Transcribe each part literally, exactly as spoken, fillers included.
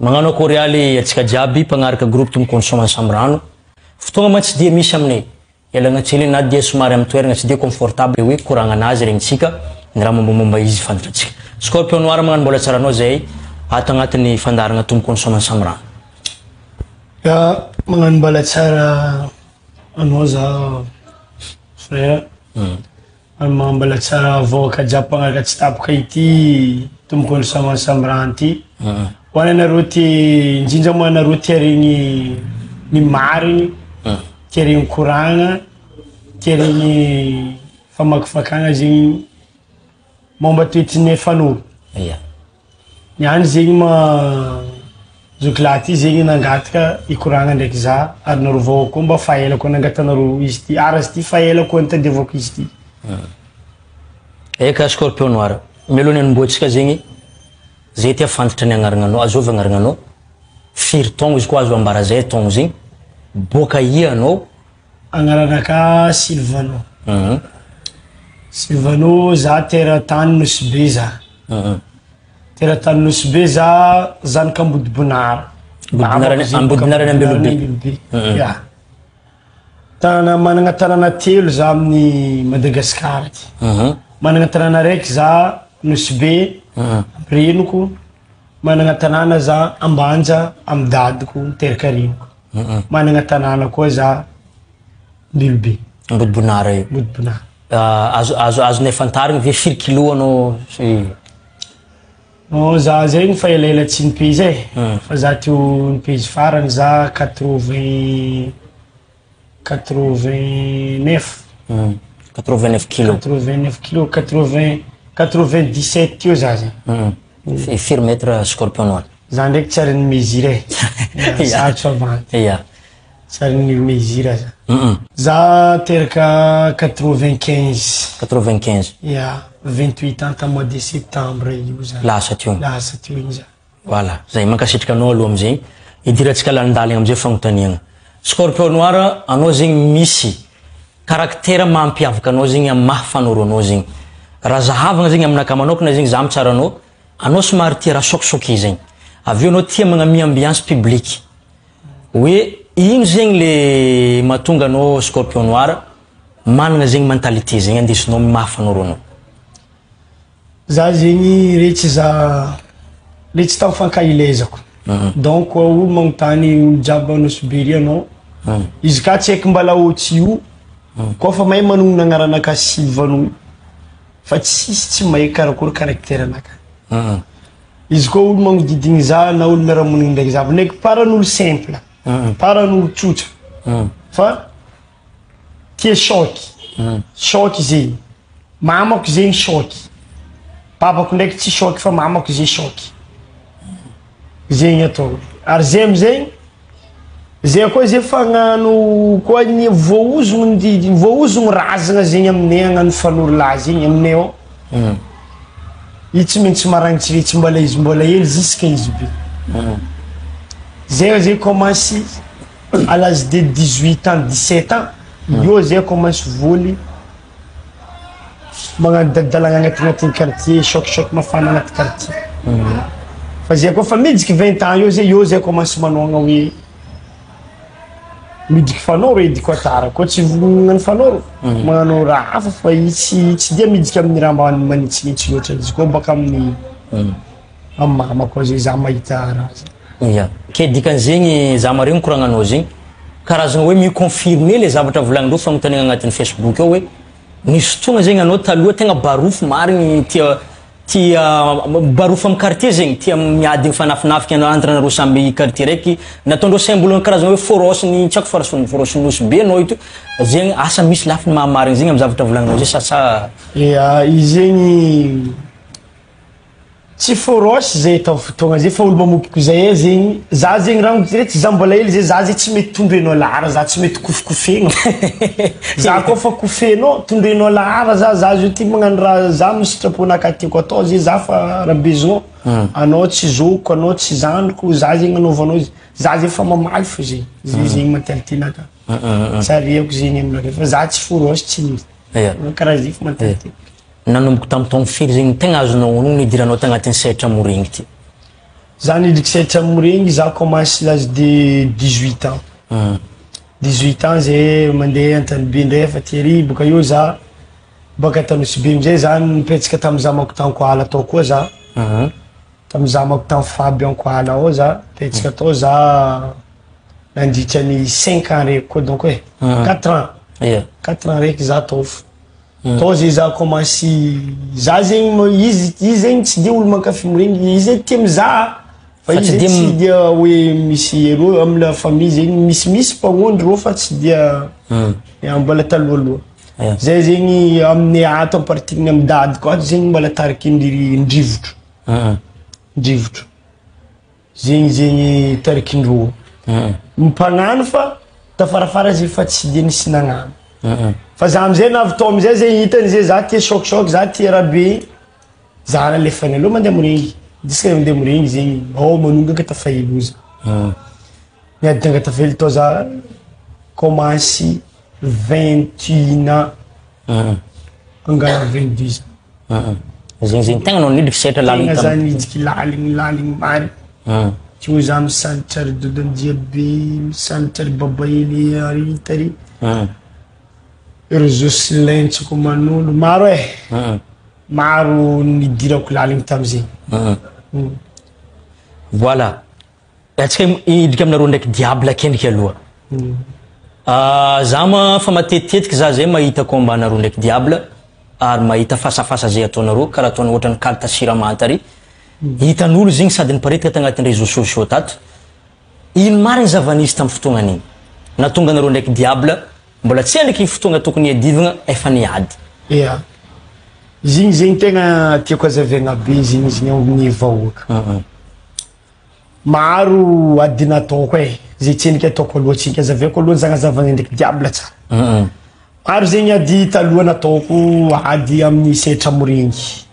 Magnano korealy atsika jiaby pagnaraka groupe tomboko soma sambrano. Fotoagna man tsy dia misy aminay. Elagna tsely na dia somary amin'ny toerana tsy dia confortable hoe koragna anazy regny tsika ny raha mombamomba izy fantatratsika. Scorpion Noir magnano mbola tsara anao zay ato agnatin'ny fandaragna tomboko soma sambrano. Ya magnano mbola tsara anao za frère. Mm. Magnano mbola tsara voaka jiaby pagnaraka tsy tapaka ity tomboko soma sambrano ty. Mm. Wana nareo ty njinja moa nareo ty regny ny marigny ty regny koragna ty regny famakifakagna zegny momba toetriny fanoro. Iya. Niany zegny ma zokla ty zegny nangataka ikoragna ndraiky za ary nareo vao koa mba fahelako nangatanareo izy ty arazy ty fahelako nitadiavako izy ty. Eka Scorpion Noir melony anomboatsika zegny zay ty afantatra ny agnarananao azovy agnarananao firy taogno izy koa azo ambara zay taogno zegny boka ia anao agnaranaka Silvano. Mhm. Silvano za teratany Nosy za. Mhm. Teratany Nosy za zanaka Ambodibonara. Ambodibonara Ambelobe. Ya. Tanana managna tanana telo za amin'ny Madagasikara ty. Mhm. Managna tanana raiky za Nosy Renoko, managna tanana za Ambanja amin'ny dadiko Terikarinoko. Managna tanana koa za Ambelobe. Ambodibonara io. Ambodibonara. Azo azo azonay fantarigny ve firy kilo anao si No za zegny fa elaela tsy nipezy e. Fa za teo nipezy farany za quatre-vingt quatre-vingt-neuf. quatre-vingt-neuf kilo. quatre-vingt-neuf kilo, quatre-vingt quatre-vingt-dix-sept teo za zegny. Firy mètre Scorpion Noir? Za ndraiky tsy ary ny mesure e. Sarotro avanty. Iya. Tsy ary ny mesure za. Za teraka quatre-vingt-quinze. quatre-vingt-quinze. Ya, vingt-huit ans ta mois de septembre io za. Lasa teo. Lasa teo igny za. Voilà, zay mankasitraka anao aloha amizay idirantsika lanindalina amizay fagnontaniana. Scorpion Noir anao zegny misy karaktera mampiavaka anao zegny amin'ny maha fanoro anao zegny. Raha zahavagna zegny aminaka manokana zegny za mitsara anao, anao somary tia raha sokisoky zegny. Avy eo anao tia magnamia ambiance publique. Hoe ino zegny le mahatonga anao Scorpion Noir managna zegny mentalité zegny andesinao maha fanoro anao. Za zegny rehetra za rehetra tao fankailezako. Donc olo magnontany olo jiaby Nosy Be ry anao. Izy ka tsy haiko mbala ohatsy io. Koa fa mahay manonona agnaranaka Silvano. Fa tsisy tsy mahay karakory karakteranaka. Izy koa olo magnodidigny za na olo miaramonigny ndraiky za ndraiky paran'olo simple. Paran'olo tsotra. Fa tia choky. Choky zegny. Mamako zegny choky. Papako ndraiky tsy choky fa mamako zegny choky. Zegny atao. Ary zay amizay zay koa zay fagnano koa ny voaozogno ny voaozogno razagna zegny aminay agnano fanorola zegny aminay ao. Io tsy maintsy maragnitsiritsy mbola izy mbola hely jusqu'à izy be. Zay zay commence à l'âge de dix-huit ans, dix-sept ans. Io zay commence voly magnano dadalagna agnatignatin'ny quartier, choc-choc mafana agnaty quartier. Fa zay koa fa midiky vingt ans io zay io zay commence manogna hoe midiky fanoro edy koa tara koa tsy vognogna fanoro magnano raha hafa fa io tsy tsy dia midiky amin'ny raha manitsinitsy loatra izy koa baka amin'ny amin'ny mama koa zay za mahita raha zay. Iya. Ke dikan'zegny za maregny koragnanao zegny karazagna hoe miconfirmer le zavatra volagninao fagnontaniana agnatin'ny Facebook ao hoe nisy fotoagna zegny anao taloha tegna barofo marigny tia tia barofo amin'ny quartier zegny tia miady mifanafinafika entre anareo samby quartier raiky nataondreo symbole karazagna hoe forosiny tsy haiko forosiny forosiny Nosy Be anao ito zegny asa misy lafiny mahamarigny zegny amin'ny zavatra volagninao zay sasa. Ya izy zegny tsy forosy zay tao fotoagna zay fa olo mamopoko zay zegny za zegny raha rehetra za mbola hely zay za zay tsy mety tondrenao lahara za tsy mety kofokofegna. Za koa fa kofenao tondrenao lahara za za zio ty magnano raha za misy sitraponaka tiako atao zay za fa raha besoin anao tsy zoko anao tsy zandriko za zegny anaovanao izy za zay fa mamaly fo zegny zay zegny mentaliténaka. Sariako zegny aminaka fa za tsy forosy tsy misy. Karaha zay fa mentalité. nanomboka tamin'ny taogno firy zegny tegna azonao ono nidiranao tagnatin'ny sehatra moregny ty? za nidriky setra moregny za commence l'âge de dix-huit ans mm. dix-huit ans zay mandeha Antanibe ndray efa tery boka eo za boka Tanosy amizay za nipetsaka tamy zamako tanko ala tao koa za mm. tamy zamako tamy Faby anko ala ao za petsaka tao za nandritra ny cinq ans reky koa donc hoe mm. quatre ans yeah. quatre ans reky za tao mm. tao zay za commence za zegny izy izy zegny tsy de olo mankafy moregny izy tia mizaha fa izy tsy dia hoe misy ero amy la famille zegny misy misy mpagnondro ro fa tsy dia mbola talohaloha zay zegny amin'ny ato ampartigny amy dady koa zegny mbola tariky ndrivotro ndrivotro zegny zegny tariky ndro mimpagnano fa tafarafara zay fa tsy de nisy nagnano fa za amizay navy tao amizay zay hitany zay za tia choc choc za tia rabe za nalefany aloha mandeha moregny disque mandeha moregny zegny ao manongaka tafahelo za niadanga tafahelo tao za commence vingt et un ans angana vingt-deux ans zegny zegny tegna anao nidriky setra laligny tegna za nidiky laligny laligny mary tio za misanitra ry dodonjiabe misanitra ry babaely ary tary ry Jocelyn-tsoko manolo maro e maro nidirako laligny tamizay voilà atsika idriky aminareo ndraiky diable akendriky aloha za ma fa matetitetiky za zay mahita combat-nareo ndraiky diable ary mahita fasafasa zay ataonareo karaha ataony ohatrany carte siramamy tary hitan'olo zegny sady niparitaka tagnatin'ny réseaux sociaux tato ino marigny zava-nisy tamy fotoagna an'igny natonga anareo ndraiky diable mbola tsy endriky fotoagna tokony hiadivagna efa niady ia zigny zegny tegna tiako azaviagna be zegny izy ny vahoaka maro ady nataoko e zay tsy endriky ataoko aloha tsika azaviako aloha zagnazavagna ndraiky diable tsara maro zegny ady taloha nataoko ady amin'ny setra moregny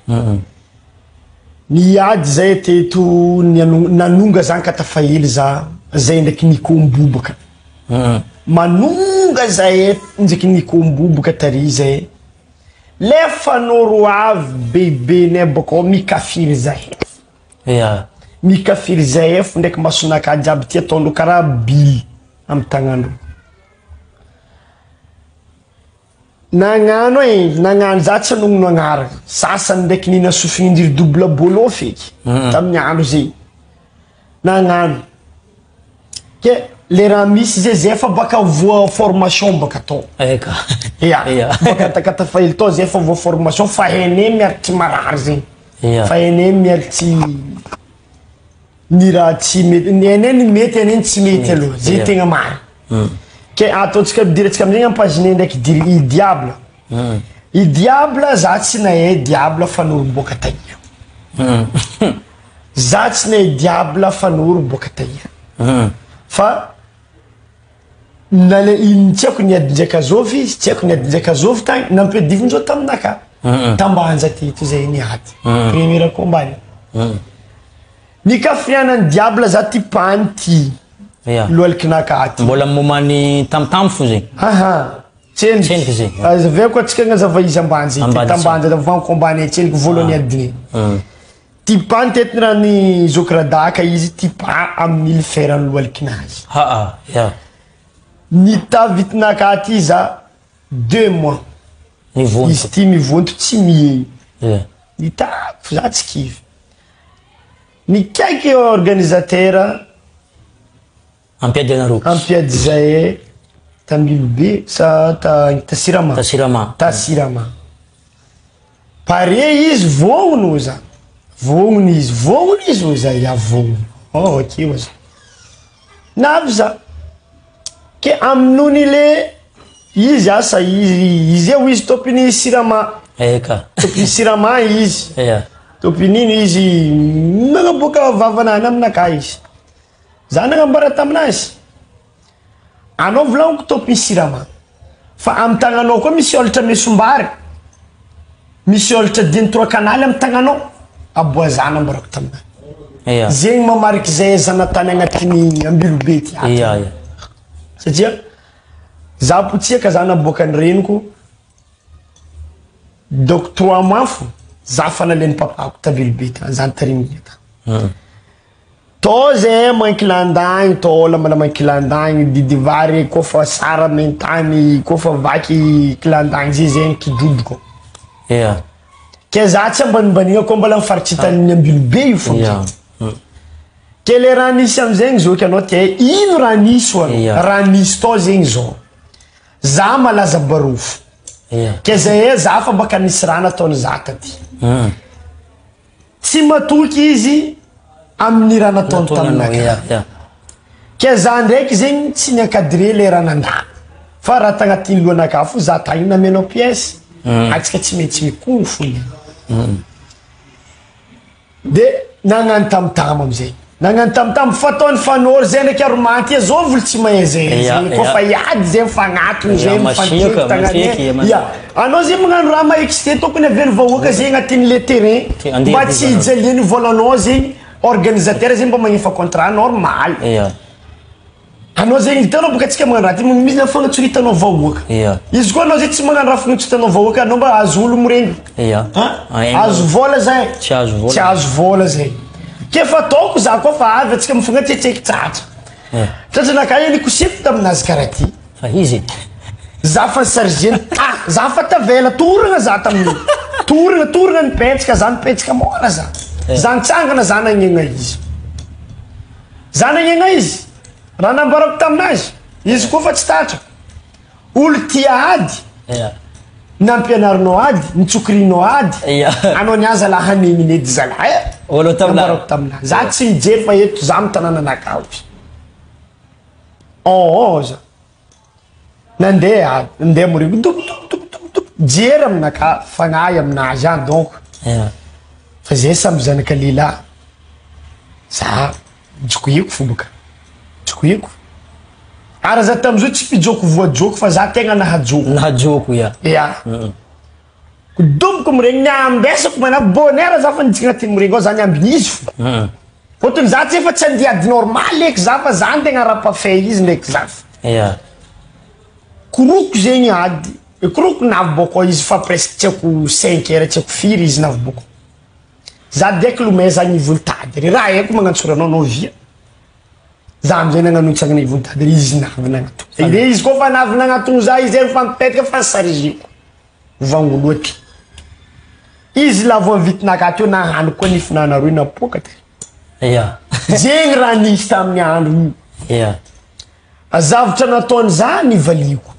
niady zay teto nanonga zany ka tafahely za zay ndraiky nikombobaka manonga zay ndraiky nikombobaka tary zay le fanoro avy bebe ne boko mikafiry zay yeah. mikafiry zay efo ndraiky masonaka jiaby tia ataondro karaha bily amy tagnandro nagnano e nagnano za tsy anogno agnaraka sasany ndraiky nina sofigny indry double bolo feky tamin'ny andro zay nagnano ke le raha misy zay zay fa baka voa formation baka tao eka ia baka takatafahely tao zay fa voa formation fa haine miaritry marary zegny fa haine miaritry ny raha tsy mety eneny mety eneny tsy mety aloha zay tegna mary ke ataontsika midirantsika amizegny ampagine ndraiky i diable i diable za tsy nahay diable fanoro boka taia za tsy nahay diable fanoro boka taia fa nale iny tsy haiko niady ndraiky azovy tsy haiko niady ndraiky azovy tagny nampiadivonjao taminaka tambanja teto zay niady première combat nikafianany diable za ty pany ty loalikinaka aty mbola momany tamtam fo zegny aha tsendriky zegny azaveko atsika gnazava izy ambany zay tambanja van combat-ny tsendriky voalohany adiny ty pany tetiny raha ny zokradaka izy ty pa amy mille fer ny loalikinazy haa ya nitavitinaka aty za deux mois izy ty mivonto tsy miheny nitako za tsy kivy nikaiky organisateur ampiady anareo ampiady zay tambilobe sa ta tasirama tasirama tasirama pare izy vognno za vognno izy vognno izy o za ya vognno oh ok oza navy za ke aminony le izy asa izy izy eo izy topiny sirama eka topiny sirama izy yeah. topinino izy nagnaboaka vavanany aminaka izy za nagnambara taminazy anao volagniko topiny sirama fa amy tagnanao koa misy olatra mesombary misy olatra dimy trois kanaly amy tagnanao aboazana ambarako taminany yeah. zegny mamariky zay zanatany agnatiny ambilobe ty aty yeah, yeah. satria za potsiaka za naboaka ny reniko donc trois mois fo za fa naleny papako tavilobe ta za nitariminy ta tô zay mankilandagny tô lamala mankilandagny didivary kofa sara mentany kofa vaky kilandagny zay zay kidrodoko yeah ke za tsy ambanimbaniana ko mbala mifaritritany ambilobe io fo yeah ke le raha nisy amizegny zao ke anao te ino raha nisy ho anao raha nisy tô zegny zao za malaza barofo yeah ke zay za fa baka nisy raha nataony za taty mm tsy matoky izy amin'ny raha nataony taminaka yeah yeah ke za ndraiky zegny tsy niankadire le raha nandà fa raha tagnatin'ny lohanaka fo za ta ino namenao pièce atsika tsy maintsy mikono fo de nagnano tamotamo amizay nagnano tamotamo fataony fanory zay ndraiky aromanty zao volo tsy mahay zay kofa iady zay mifagnatony zay mifanteky tagnane ya anao zay magnano raha maexité tokony avelo vahoaka zay agnatin'ny le terrain mba tsy ijaliany volanao zegny organisateur zay mba magnefa contrat normal anao zegny hitanao boka atsika magnano raha ty misy na fagnatsohitanao vahoaka izy koa anao zay tsy magnano raha fagnatsohitanao vahoaka anao mba azo olo miregny azo vola zay tsy azo vola tsy azo vola zay ke fa taoko za koa fa avy atsika mifagnatsetseky tsatra tratranaka eny kosefy taminazy karaha ty fa izy za fa sargeny ta za fa tavela toragna za tamin'io toragna toragna nipetsaka za nipetsaka mora za za nitsangana za nagnegna izy za nagnegna izy raha nambarako taminazy izy koa fa tsy tatra olo tia ady nampianarinao ady nitsokrinao ady anao niaza la haneniny edy zalahy olo nambarako taminazy za tsy mijery fa eto za mitanànanakao oo za nandeha ady nandeha morigo dop jery aminaka fagnahy aminazy any donc fa zay samby zanaka lehilahy za jokoiko fo boka jokoiko ara za tamizao tsy mpijoko voajoko fa za tegna nahajoko nahajoko ya ya domiko miregny niambesako mana bonheur za fa nijika agnatin'ny miregny ao za niambiny izy fo fotony za tsy efa tsy andiady normal eky za fa za ntegna rapafay izy ndraiky za fa ya koroko zegny ady koroko navy izy fa presque tsy haiko cinq heures tsy haiko firy izy navy boko za deky lomay za nivolitady re raha haiko magnantsoranao anao via za amizay nagnanotsagna nivolitady re izy navy nagnatony re izy koa fa navy nagnatony za izy eny fa mipetraka fa sariziko vangolo aty izy la vo vitinaka teo nahano koa nifinanaroy napoka ty ya zegny raha nisy tamin'ny andro io ya azavatra nataony za nivaliko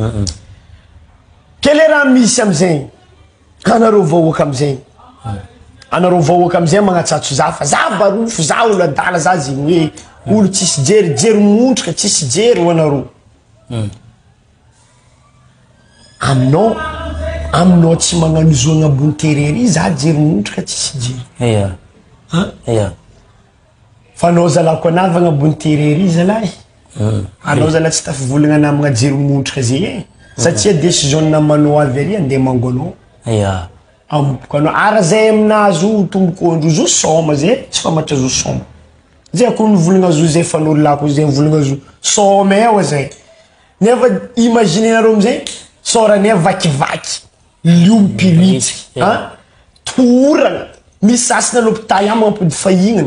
ke le raha misy amizegny anareo vahoaka amizegny anareo vahoaka amizay magnatsatso za fa za barofo za olo adala za zegny hoe olo tsisy jery jery montrika tsisy jery ho anareo aminao aminao tsy magnano izo agnambony terery za jery montrika tsisy jery ya ya fa anao zalako anavy agnambony terery zalahy anao zala tsy tafivolagna namagna jery montrika zay e satria décision namanao avy ary andeha mangonao ya amboka anao ara zay aminazy io tombokondro zo soma zay tsy famatra zo soma zay ako nivolagna zo zay fanolako zay nivolagna zo soma eo zay nefa imaginenareo amizay sorane vakivaky liompiritsy toragna misy sasina l'hôpital a mampody fahignana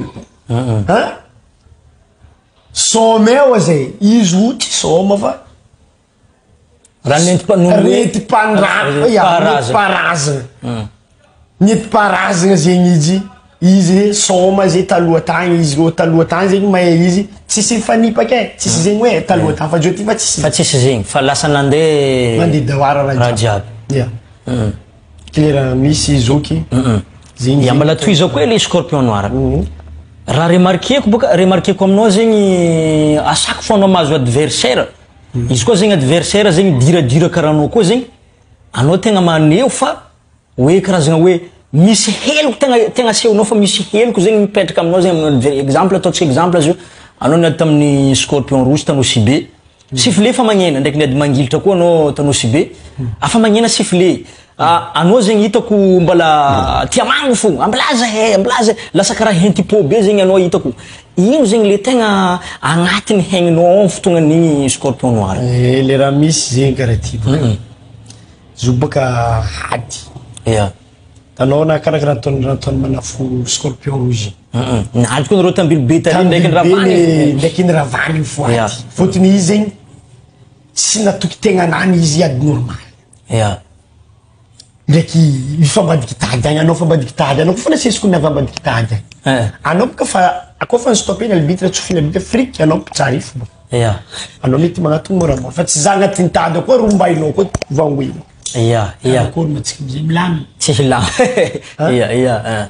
soma eo zay izy io tsy soma fa raha nentim-pandrano nentim-parazana nentim-parazana zegny izy izy soma zay taloha tagny izy ro taloha tagny zegny mahay izy tsisy mifanipaka e tsisy zegny hoe taloha tagny fa zao ty fa tsisy fa tsisy zegny fa lasa nandeha mandeha dawara raha jiaby ya kilera misy zoky zegny ya mbala toy zao koa le scorpion noir raha remarqueko boka remarqueko aminao zegny à chaque fois anao mahazo adversaire izy koa zegny adversaire zegny diradira karaha anao koa zegny anao tegna maneho fa hoe karazagna hoe misy heloko tegna tegna asehonao fa misy heloko zegny mipetraka aminao zegny exemple ataontsika exemple azy io anao niady tamin'ny scorpion rouge tanao sibe sifflet fa magnena ndraiky niady mangilitra koa anao tanao sibe afa magnena sifflet anao zegny hitako mbala tia mango fo amblaza he amblaza lasa karaha hentipo be zegny anao hitako ino zegny le tegna agnatin'ny haigninao ao fotoagna an'igny scorpion noir le raha misy zegny karaha ty boka zo boka hady ya tanao na karakaraha nataony nataony manafo scorpion rouge naly koa nareo tambilobe tany ndraiky nyravany ndraiky ny ravany foaty fotony izy zegny tsy natoky tegnanany izy ady normal ndraiky ifambadiky tady agny anao fambadiky tady anao kofa nasesiko ny avambadiky tady agny anao boka fa akao fa nystopeny albitre tsofiny albitre friky anao pitsara ifo boka anao mety magnatony moramora fa tsy za agnatin'ny tady koa rombainao koa vangoinao iya iya akory matsika amizay milamy tsy hilamy iya iya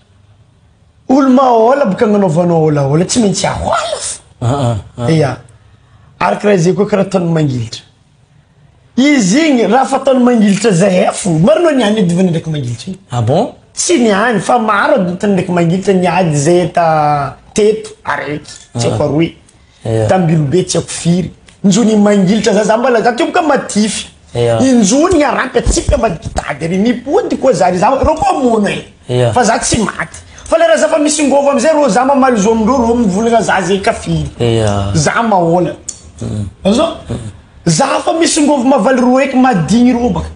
olo mahola boka agnanaovanao olaola tsy maintsy ahola fa iya arakaraha zay koa karaha ataony mangilitra izy igny raha fataony mangilitra zay fo marinao niany adivany ndraiky mangilitra igny ah bon tsy niany fa maro adotany ndraiky mangilitra niady zay ta teto araiky tsy haiko aroe tambilobe tsy haiko firy njony mangilitra za za mbala za teo boka matify injony arampy atsipy ambadiky tady ary mipody koa za ry za rô koa mono e fa za tsy maty fa lera za fa misy ngovo amizay rô za mamaly zo amindreo rô mivolagna za zay kafiry za mahola azo za fa misy ngovo mavaly roa eky madigny rô baka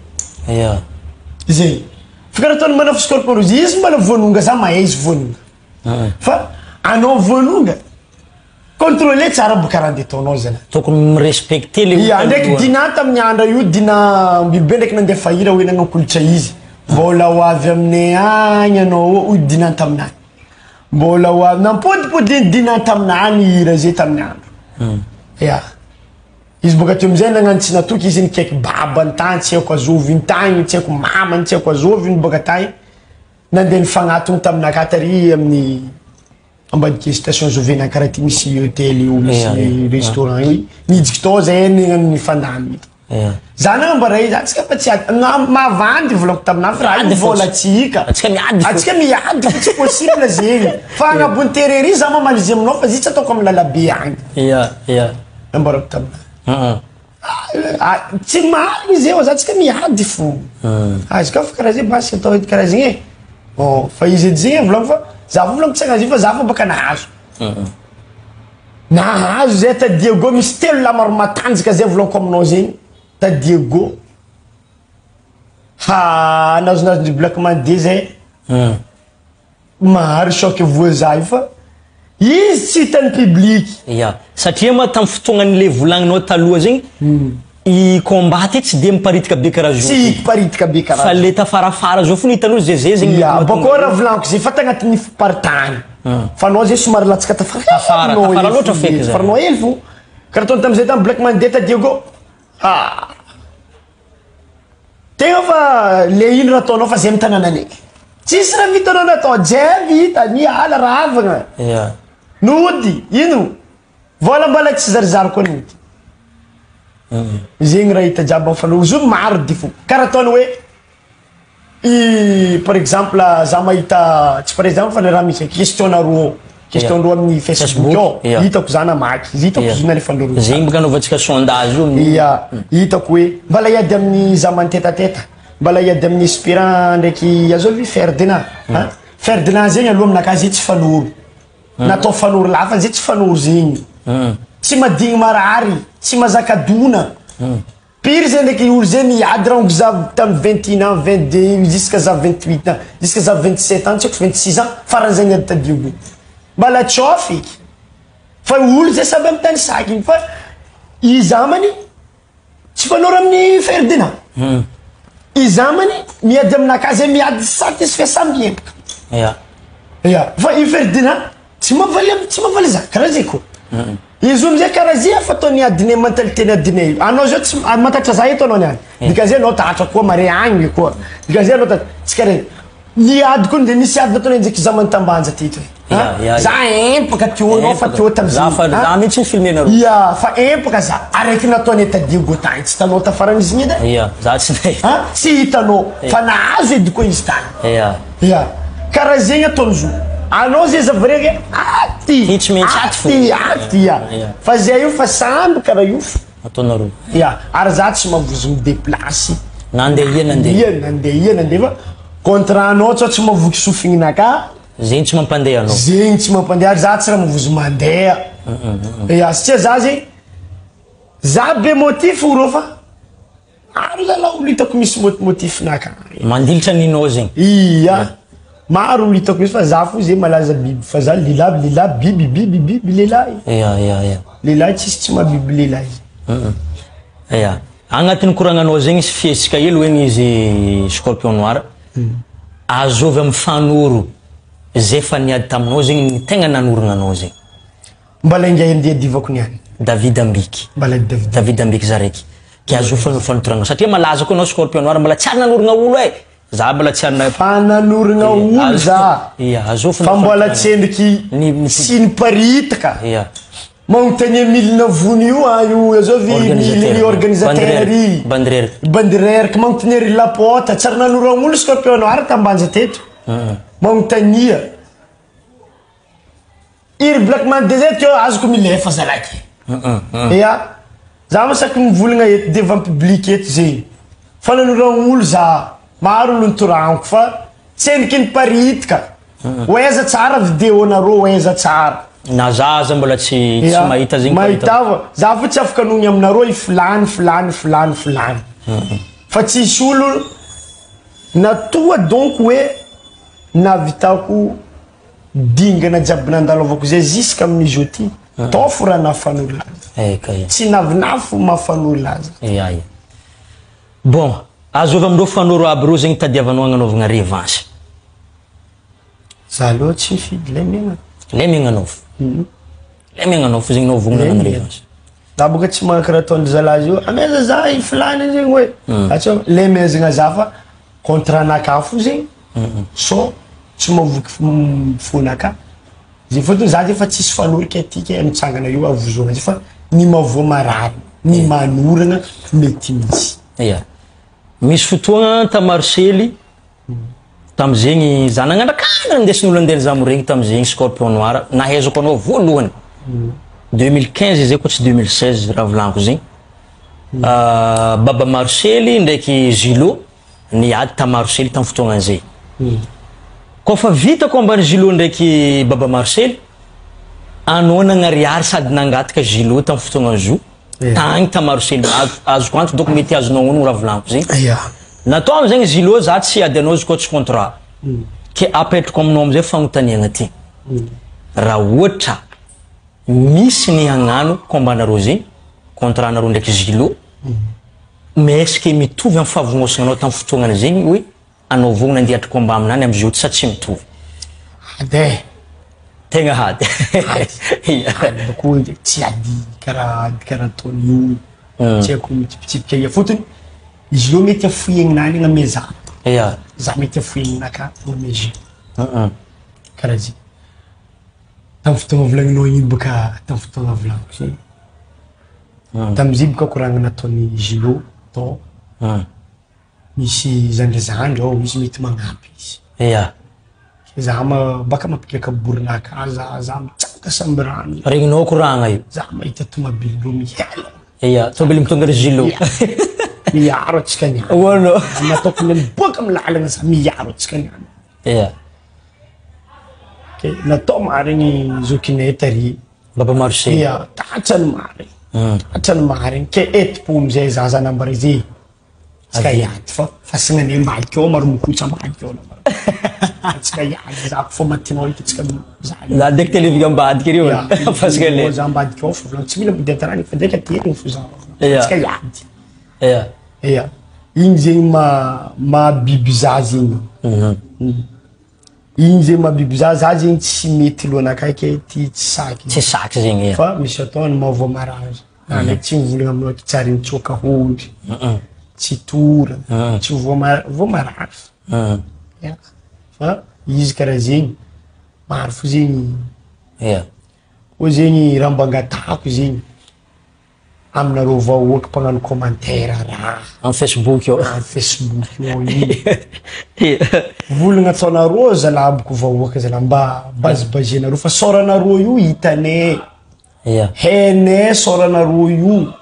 zay fa karaha ataony manafo scorpion rouge izy mbala voanonga za mahay izy voanonga fa anao voanonga contrôler tsara boka raha ndeha ataonao zany tokony mirespecter le ia ndraiky dina tamin'ny andra io dina bilobe ndraiky nandeha fahira hoe nanakolotra izy mbola ho avy aminay agny anao oy dina taminany mbola ho avy nampodipodiny dina taminany hira zay tamin'ny andro ia izy boka teo amizay nagnano tsy natoky izy nikaiky baba ny tany tsy haiko azoviny tagny tsy haiko mamany tsy haiko azoviny boka tagny nandeha nifagnatony taminaka tary amin'ny ambadiky station zovena karaha ty misy hôtel io misy restaurant io nijiky tao zay ny fandamy za nagnambara izy atsika fa tsy ady mavandy volako taminah fa raha io vola tsika atsika miady fa tsy possible zegny fa agnabony terery za mamaly izy aminao fa zy tsy ataoko amy lalabe agny nambarako taminah tsy marigny izy eo za tsika miady fo azy ka fa karaha zay basy atao edy karaha zegny e fa izy edy zegny volako fa za fa volako tsaka zy fa za fa baka nahazo nahazo zay ta Diego misy telo la maro matanjaka zay volako aminao zegny ta Diego ha nazonazo black mandeha zay mahary choc voisin fa izy tsy hitany public ia satria ma tamin'ny fotoagnan'le volagninao taloha zegny i combat tsy de miparitika be karaha zao tsy miparitika be karaha fa le tafarafara zao fony hitanao zay zay zegny bako raha volaniko zay fa tagnatin'ny fiparitany fa anao zay somary latsaka tafara loatra feky zay faranao hely fo karaha ataony tamizay tamy black mandeha ta Diego ah tegna fa le ino raha ataonao fa zay mitanananay tsisy raha vitanao natao jay vita miala raha avagna nody ino vola mbala tsy zarizary koa nody zegny raha hita jiaby amifano zo maro dy fo karaha ataony hoe i par exemple za mahita tsy par exemple fa le raha misy question naroa question roa amin'ny Facebook ao hitako za namaky hitako zona le fandoro zegny boka anaovantsika sondage io ia hitako hoe mbala iady amin'ny za mantetateta mbala iady amin'ny Espérant ndraiky azovy Ferdinand Ferdinand zegny aloha aminakahy zay tsy fanoro natao fanoro lafa zay tsy fanoro zegny tsy madigny marary tsy mazaka dona pire zay ndraiky olo zay miady raha ongo za tamy vingt et un ans vingt deux jusqu'à za vingt huit ans jusqu'à za vingt sept ans tsy haiko vingt six ans faran'ny zay niady tadiogo mbala tsofiky fa olo zay saby amy tany sakiny fa izamany tsy fanoro amin'ny Ferdinand izamany miady aminakahy zay miady satisfait samby empaka ia fa i Ferdinand tsy mavaly tsy mavaly za karaha zay koa izy amizay karaha zay fa ataony adinay mentaliteny adinay anao zao tsy matatra za eto anao niany dika zay anao tahatra koa mare agny koa dika zay anao ta tsy karaha niady koa de nisy ady nataony ndraiky za manotambanja teto za empaka teo anao fa teo tamza mihitsy filmenareo ia fa empaka za araiky nataony ta Diego tagny tsy hitanao tafarany izy igny edy ia za tsy tsy hitanao fa nahazo edy koa izy tagny ia ia karaha zegny ataony zo anao zay zavarege aty tsy maintsy aty fo aty aty ia fa zay io fa samby karaha io fo ataonareo ia ary za tsy mavozo mideplasy nandeha ia nandeha ia nandeha ia nandeha fa contrat anao tsao tsy mavoky sofinginaka zegny tsy mampandeha anao zegny tsy mampandeha ary za tsy raha mavozo mandeha ia satria za zegny za be motif rô fa maro zalahy olo hitako misy motifnaka mandilitra ninao zegny iya maro olo hitako misy fa za fo zay malaza biby fa za lilahy lilahy biby biby biby lehilahy ia ia ia lehilahy tsisy tsy mahabiby lehilahy ia agnatin'ny koragnanao zegny sy fiesika elo hoe izy scorpion noir azovy amin'ny fanoro zay fa niady taminao zegny ny tegna nanorogna anao zegny mbala inga andeha divako niany David Ambiky mbala David David Ambiky zaraiky ki azofy fanotoragna satria malaza koa anao scorpion noir mbala tsy ary nanorogna olo e za mbala tsy ary fa nanorogna olo za ia azofy fa mbola tsendriky sy niparitaka ia manontagny milina vony io io azovy milina organisateur i bandrerka bandrerka manontagny ry lapota tsy ary nanorogna olo scorpion noir tambanja teto manontagnia iry Black Man Desert io azoko milefa zalaky ia za masaky mivolagna eto devant public eto zegny fa nanorogna olo za maro olo nitoraniko fa tsendriky niparitaka oeza tsara vidéo nareo oeza tsara na zaza mbola tsy tsy mahita zegny mahitava za fo tsy afaka anogny aminareo i filany filany filany filany fa tsisy olo natoa donc hoe navitako dingana jiaby nandalovako zay jusqu'à amin'izy ty tofo raha nafanolo azy tsy navinafo mafanolo azy ia ia bon azovy amindreo fanoro aby reo zegny tadiavanao agnanovagna revanche za aloha tsy mifidy le megna le megnanovy le megnanovy zegny nao vognona agna revanche za boka tsy magnakaraha ataondry zalazy io ameza za i filany zegny hoe atso le mezagna za fa contrat naka fo zegny so tsy mavoky fonaka zay fotony za zay fa tsisy fanorika atika mitsangana io avozona zay fa ny mavoa marary ny manoragna mety misy ia misy fotoagna ta Marcely tamizegny za nagnandrakana ndesin'olo andelo za moregny tamizegny scorpion noir nahezako anao voalohany deux mille quinze zay koa tsy deux mille seize raha volaniko zegny baba Marcely ndraiky Zilo niady ta Marcely tam fotoagna zay kofa vitako ambany Zilo ndraiky baba Marcely anao nagnariary sady nangataka Zilo tam fotoagna zo tagny ta Marcely azoko anto donc mety azonao ono raha volaniko zegny natao amizegny Zilo za tsy ady anao zikoa tsy contrat ke apetrako aminao amizay fagnotaniagna ty raha ohatra misy ny hagnano kombanareo zegny contrat nareo ndraiky Zilo mais est-ce que mitovy amin'ny favognosagna anao tam fotoagnany zegny hoe anao vognona andiatra komba aminany amizio sa tsy mitovy ade tegna hady bako tsy ady karaha ady karaha ataony io tsy haiko mitsipitsipika ia fotony izy io mety afoiagninany agname za ia za mety afoiagninaka agname jeu karaha zay tam fotoagna volagninao igny boka tam fotoagna volaniko zay tamizay boka koragna nataony Zilo tao misy zandrazandra ao izy mety magnampy izy ia za ma baka mampikaka borinaka za za mitsaka samby rano regninao koragna io za mahita tomobilindreo mihela ia tomobily mitonga ry Zilo miaro atsika niany oano nataoko miboaka amin'ny lalagna za miaro atsika niany ia natao marigny zokinay tary baba Marcely ia tatrany marigny tatrany marigny ke etipo amizay za za nambara izy tsika iady fa fasagnany ambadika ao maro mikotra ambadika ao tsika iady za fa matinao hita tsika za ndraiky televika ambadika reo fasagnany za ambadika ao fa volagno tsy mila mody antarany fa ndraiky aterigny fo za tsika iady ia ia igny zegny ma mahabiby za zegny igny zegny mahabiby za za zegny tsy mety lohanakay ke ty tsy saky tsy saky zegny ia fa misy ataony mavoa marazy ndraiky tsy mivolagna aminao ty tsary mitsoka hondry tsy tora tsy voa marazy fa izy karaha zegny maro fo zegny ia o zegny raha mba angatahako zegny aminareo vahoaka mpagnano commentaire raha amin'ny Facebook io amin'ny Facebook io igny volagna ataonareo zalahy boko vahoaka zalahy mba bazibazenareo fa soranareo io hitanay ia hainay soranareo io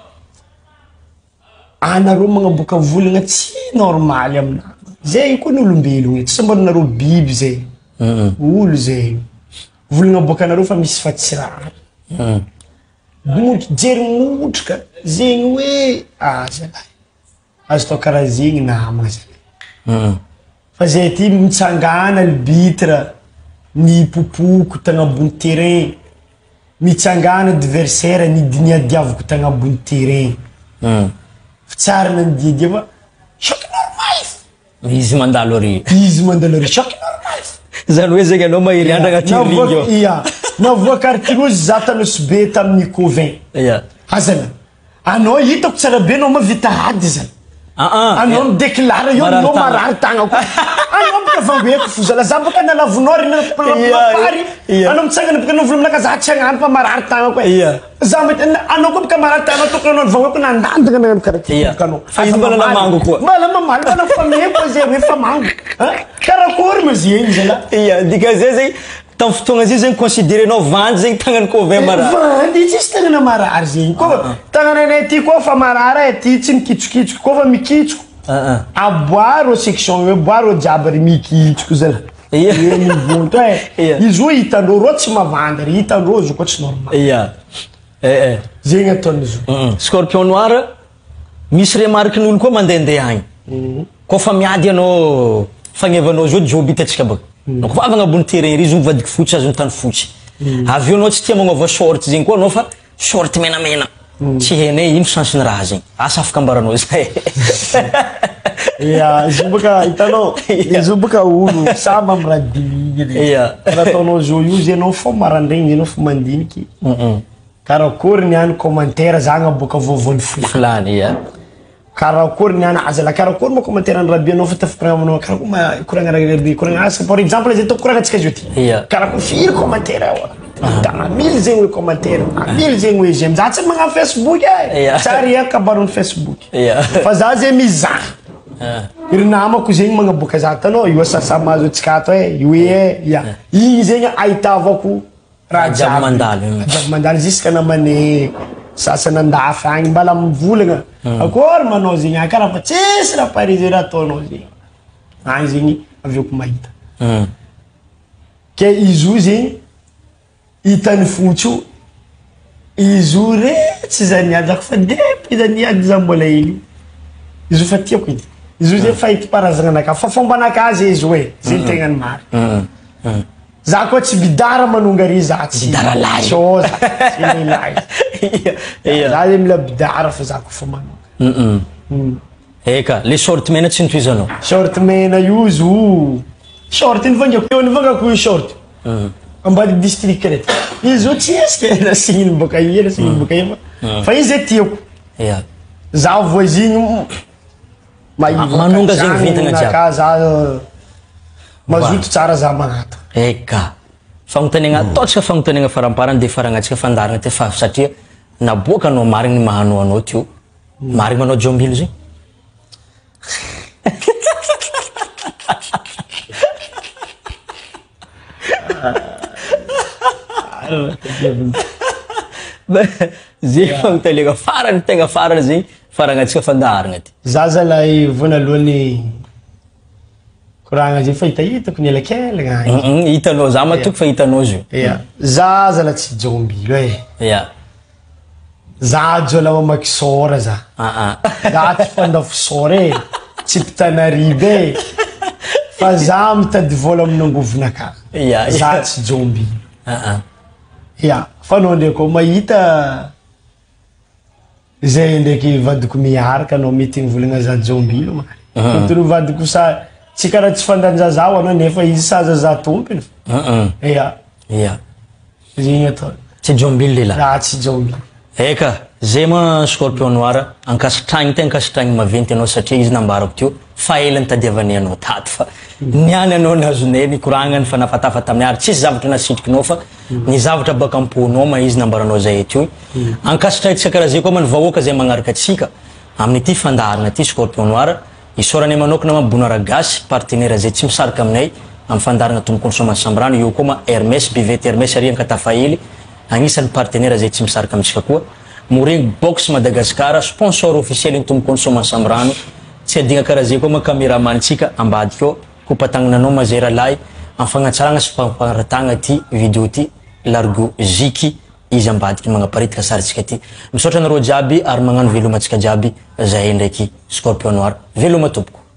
anareo magnaboaka volagna tsy normaly aminah zay koa ny olombelogna tsy sambanareo biby zay olo zay volagna boakanareo fa misy fa tsy rary motro jery motroka zegny hoe ah zalahy azo tao karaha zegny namagna zany fa zay ty mitsangana arbitre ny popoko tagna ambony terrain mitsangana adversaire ny diniadiavako tagna ambony terrain fa tsara nandiadia fa choc normal izy mandalo ary izy mandalo ary choc normal zany hoe zegny anao mahery andra agnaty ring io ia navoaka artirozy za tanosy be tamin'ny covin ia azana anao hitako tsara be anao mavita ady zany anao midéclare io anao marary tagnako anao baka vangoeko fo zala za baka nalavonao ry napary anao mitsangana baka navolomina ka za tsy agnano fa marary tagnako e za anao koa baka marary tagnao tokony anao vangoeko nandandagna nagnano karakaraha anao fa izy mbala namango koa mbala mamaly mbala fameko zay hoe famango karakory ma zegny zala ia dika zay zegny tam fotoagna zay zegny considérenao vandy zegny tagnany Covin marary vandy tsisy tagnana marary zegny koa tagnana anay ty koa fa marary e ty tsy mikitsokitsoko koa fa mikitsoko aboaro section hoe boaro jiaby ry mikitsoko zala mivonto e izy io hitandreo rô tsy mavandy ry hitandreo izy koa tsy normal ia ee zegny ataon'izy io Scorpion Noir misy remarque n'olo koa mandehandeha agny koa fa miady anao fagnevanao zao job hitatsika baka donc fa avy agnabony terrain ry izy mivadiky fotsy azony tany fotsy avy eo anao tsy tia magnova short zegny koa anao fa short menamena tsy henay ino sansiny raha zegny asa afaka ambaranao zay ia izy baka hitanao izy baka olo samy amy raha dimy ia raha ataonao zao io zay anao fo marandraigny anao fo mandiniky karakory niany commentaire za agnaboaka vaovany fulany ia karakory niany azala karakory ma commentaire ny rabi anao fa tafikoragnamanao karakory ma koragna rabi koragna asa par exemple zay toko koragna tsika zio ty karakory firy commentaire tana mille zegny hoe commentaire mille zegny hoe j'aime za tsy magnano Facebook e tsary akabarony Facebook fa za zay mizaha iry namako zegny magnaboaka za tanao io sasa mahazo atsika ato e io e ia igny zegny ahitavako raha jiaby mandalo jiaby mandalo jusque namane sasany andafy agny mbala mivolagna akory manao zegny karaha fa tsisy raha parizy raha ataonao zegny agny zegny avioko mahita ke izy io zegny hitany fotsy io izy io re tsy zany ady zako fa depuis zany ady za mbola iny izy io fa tiako iny izy io zay fa hiti-parazagna anaka fa fomba anaka izy hoe zegny tegnany mary za koa tsy bidara manonga ry za tsy bidara lahy so za tsy lehilahy za zay mila bidara fa za koa fa manonga eka le short mena tsy nitoizanao short mena io izy io short nivangako eo nivangako io short ambady district reto izy io tsy esika nasigniny boka i nasigniny boka i fa izy zay tiako za voisine manonga zegny vintagna jiaby za mazoto tsara za magnato eka fagnontaniagna ataotsika fagnontaniagna faramparany dia faragnatsika fandarana ty fa satria naboaka anao marigny mahanao anao tio marigny manao jombilo zegny zegny fagnontaniagna farany tegna farany zegny faragnatsika fandarana ty za zalahy voanalohany koragna zay fa hitahitako ny elakelagna hitanao za matoky fa hitanao zio ia za zala tsy jombilo e ia za jola mamaky sora za za tsy fandafo sora e tsy mpitanariby e fa za mitady vola amin'angovonaka za tsy jombilo ia fa anao ndraiky mahita zay ndraiky vadiko miaraka anao mety mivolagna za jombilo mary tony vadiko sa tsy karaha tsy fandanjazao anao nefa izy saza za tompiny ia ia zegny atao tsy jombilo lehilahy za tsy jombilo eka zay ma Scorpion Noir ankasitragny tegna ankasitragny maventy anao satria izy nambarako teo fa ela nitadiavany anao tato fa niany anao nazonay nikораgnany fa nafatafa tamin'ny ary tsisy zavatra nasitrikinao fa ny zavatra baka amponao ma izy nambaranao zay teo ankasitragntsika karaha zay koa ma ny vahoaka zay magnaraka atsika amin'ity fandaharana ty Scorpion Noir isorany manokana ma Bonaragasy partenaire zay tsy misaraka aminay amin'ny fandarana tombo consommation sambrano io koa ma Hermes bivety Hermes ary ankatafahely agnisan'ny partenaire zay tsy misaraka amintsika koa Moureng Box Madagascar sponsor officiel ny tombo consommation sambrano tsy adigna karaha zay koa ma cameramantsika ambadika eo kopatagnananao mazera lahy amin'ny fagnatsaragna sy famparatagna ty vidéo ty Largo Ziki izy ambadiky magnaparitaka saritsika ty misaotra anareo jiaby ary magnano velomantsika jiaby zahay ndraiky Scorpion Noir veloma tompoko